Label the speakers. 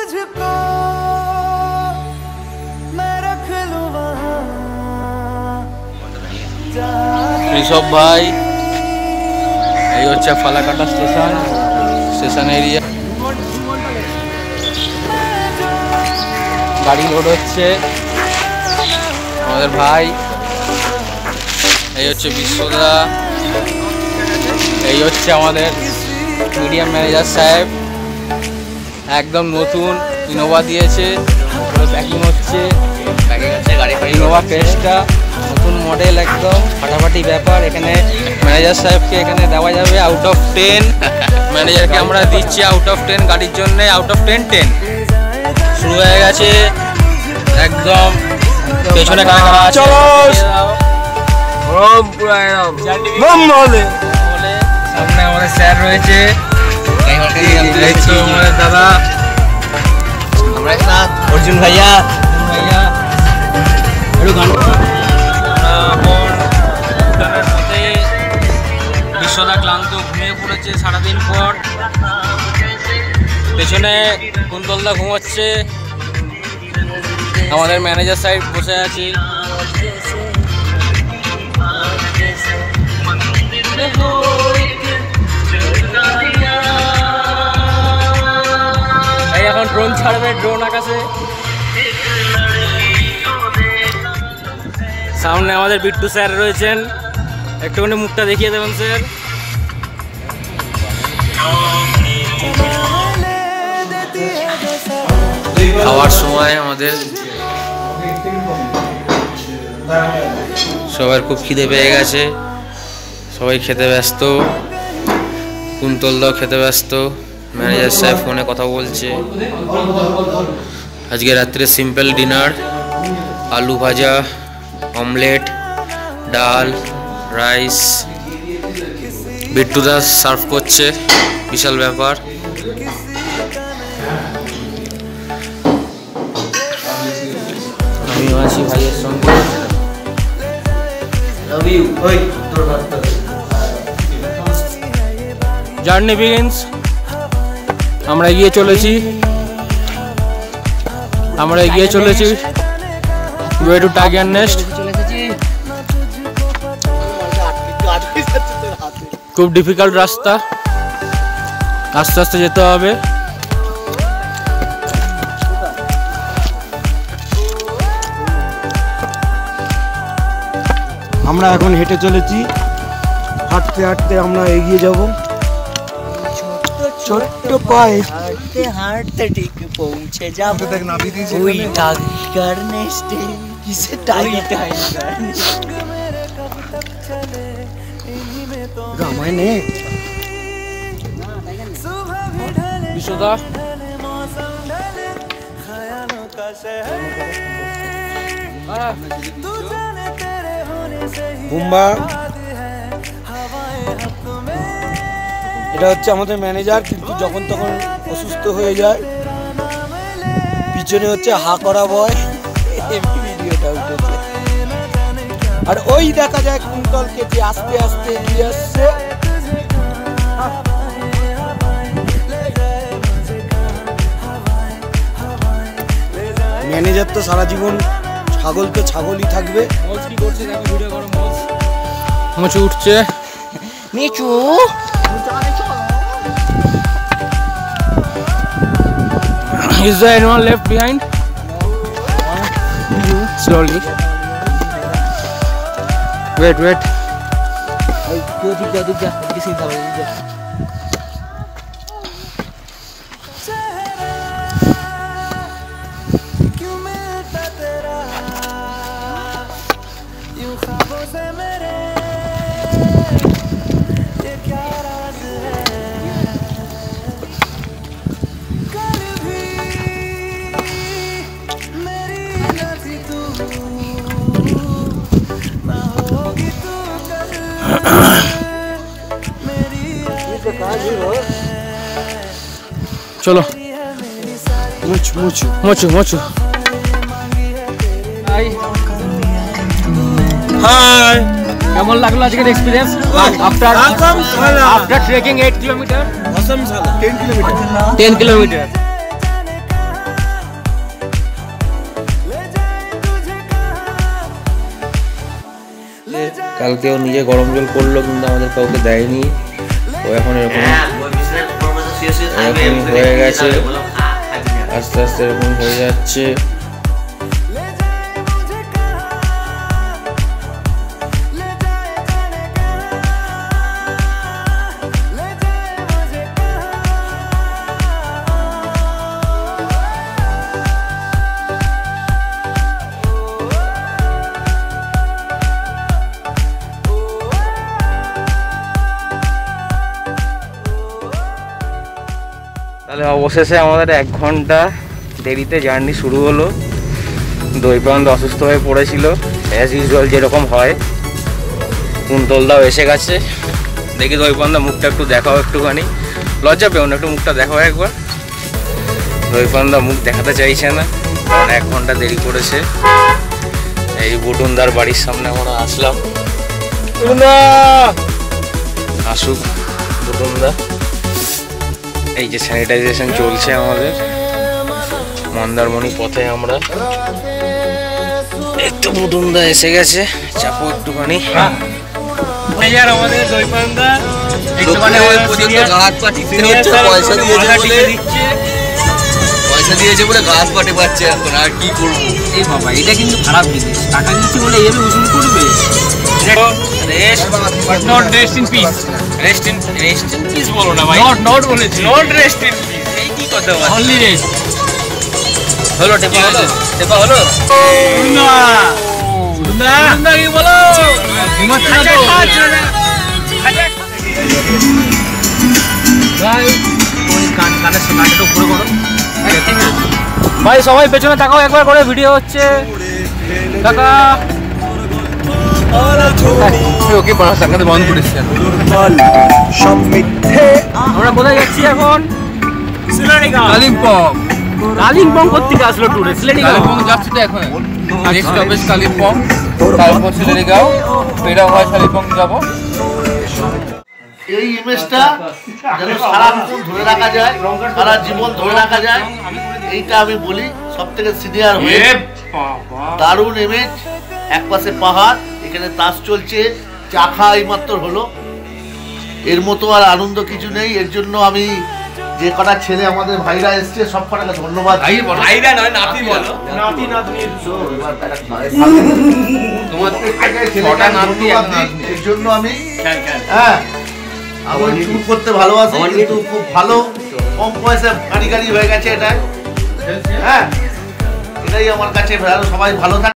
Speaker 1: ঋষভ ভাই, এই হচ্ছে ফালাকাটা স্টেশন এরিয়া। গাড়ি লোড হচ্ছে আমাদের ভাই, এই হচ্ছে বিশ্বদা, এই হচ্ছে আমাদের মিডিয়াম ম্যানেজার সাহেব, একদম নতুন ইনোভা দিয়েছে, প্যাকিং হচ্ছে ইনোভা পেজটা নতুন মডেল, একদম ফাটাফাটি ব্যাপার। এখানে ম্যানেজার সাহেবকে এখানে দেওয়া যাবে আউট অফ 10, ম্যানেজারকে আমরা দিচ্ছি আউট অফ 10 গাড়ির জন্য, আউট অফ 10 10। শুরু হয়ে গেছে একদম, পেছনে সামনে আমাদের স্যার রয়েছে, আমাদের দাদা অর্জুন ভাইয়া। বিশ্বদা ক্লান্ত ঘুমিয়ে পড়েছে সারাদিন পর, পেছনে কুন্তলদা ঘুমাচ্ছে, আমাদের ম্যানেজার সাহেব বসে আছে। এই এখন ড্রোন ছাড়বে, ড্রোন আকাশে। সামনে আমাদের বিট্টু স্যার রয়েছেন, একটুখানি মুখটা দেখিয়ে দেবেন স্যার। খাওয়ার সময় আমাদের সবার খুব খিদে পেয়ে গেছে, সবাই খেতে ব্যস্ত, কুন্তলদাও খেতে ব্যস্ত, ম্যানেজার সাহেব ফোনে কথা বলছে। আজকে রাত্রে সিম্পল ডিনার, আলু ভাজা, অমলেট, ডাল, রাইস। বিট্টু দাস সার্ভ করছে, বিশাল ব্যাপার। আমিও আছি ভাইয়ের সঙ্গে। জার্নি বিগিনস, আমরা এগিয়ে চলেছি, ওয়ে টু টাইগার নেস্ট। খুব ডিফিকাল্ট রাস্তা, আস্তে আস্তে যেতে হবে।
Speaker 2: আমরা এখন হেঁটে চলেছি, হাঁটতে হাঁটতে আমরা এগিয়ে যাব, ছোট্ট পায়ে হাঁটতে হাঁটতে ঠিক পৌঁছে যাব ওই টাইগার নেস্টে। কিসে টাইগার? রামায়ণে
Speaker 1: বিশ্বদা
Speaker 2: বুম্বা, এটা হচ্ছে আমাদের ম্যানেজার, কিন্তু যখন তখন অসুস্থ হয়ে যায়। পিছনে হচ্ছে হা করা বয়, ভিডিওটা উঠেছে। আর ওই দেখা যায় কুন্তলকে যে আস্তে আস্তে এগিয়ে আসছে। ম্যানেজার তো সারা জীবন ছাগল তো ছাগলই থাকবে।
Speaker 1: মোচু উঠছে,
Speaker 2: নিচু
Speaker 1: Is there anyone left behind? Slowly. Wait. চলো মোচু হাই কেমন লাগলো আজকের experience after trekking 8 kilometre? 10 kilometre
Speaker 3: কালকেও নিজে গরম জল করলো কিন্তু আমাদের কাউকে দেয়নি। তো এখন এরকম হয়ে গেছে, আস্তে আস্তে এরকম হয়ে যাচ্ছে।
Speaker 1: তাহলে অবশেষে আমাদের 1 ঘন্টা দেরিতে জার্নি শুরু হলো। দৈপান্ত অসুস্থ হয়ে পড়েছিল, অ্যাজ ইউজুয়াল যেরকম হয়। কুন্তলদাও এসে গেছে। দেখি দৈপান্ত মুখটা একটু দেখাও, একটুখানি লজ্জা পেও না, একটু মুখটা দেখাও একবার। দৈপান্ত মুখ দেখাতে চাইছে না, কারণ 1 ঘন্টা দেরি করেছে। এই বুটুনদার বাড়ির সামনে আমরা আসলাম। আসুক বুটুনদা। এই যে স্যানিটাইজেশন চলছে আমাদের মন্দারমণি পথে। আমরা একটু বুটুনদা এসে গেছে, চাপো একটুখানি। আমাদের দৈপান্দা
Speaker 4: পয়সা দিয়েছে বলে গাছ পাটে পাচ্ছে এখন, আর কি করবো?
Speaker 1: এই বাবা, এটা কিন্তু খারাপ জিনিস। টাকা দিচ্ছি বলে এভাবে উসুল করবে? Not rest in peace. Rest in peace বলো না ভাই। Not বলেছি। Not rest in peace. এই কি কথা বলছো? Only rest. হলো টেপা হলো? টেপা হলো? না। না কি বলো? ঘুমাচ্ছে না তো। ভাই ওই কানের কানটা উপরে করো। ভাই সবাই পেছনে তাকাও একবার করে, ভিডিও হচ্ছে। টাকা ওকে সাংঘাতে বন্ধ করেছি। আমরা কোথায় যাচ্ছি এখন? কালিম্পং। কালিম্পং কোথেকে আসলো ট্যুরে? কালিম্পং যাচ্ছি তো এখন। নেক্সট স্টপেজ কালিম্পং, তারপর সিলেরিগাঁও, ফেরা হয় কালিম্পং যাব।
Speaker 5: এই ইমেজটা যেন সারাক্ষণ ধরে রাখা যায়, সারা জীবন ধরে রাখা যায়, এইটা আমি বলি সব থেকে সিনিয়র হয়ে। দারুণ ইমেজ, এক পাশে পাহাড়, এখানে তাস চলছে, চা খাওয়া এইমাত্র হলো। এর মতো আর আনন্দ কিছু নেই। এর জন্য আমি যে কটা ছেলে আমাদের ভাইরা এসছে সব কটাকে ধন্যবাদ।
Speaker 4: ভাইরা নয়, নাতি বলো। নাতি নাতনির
Speaker 5: এর জন্য আমি আমি ট্যুর করতে ভালোবাসি, কিন্তু খুব ভালো কম পয়সা গাড়ি হয়ে গেছে এটা। হ্যাঁ, এটাই আমার কাছে ভালো। সবাই ভালো থাকে।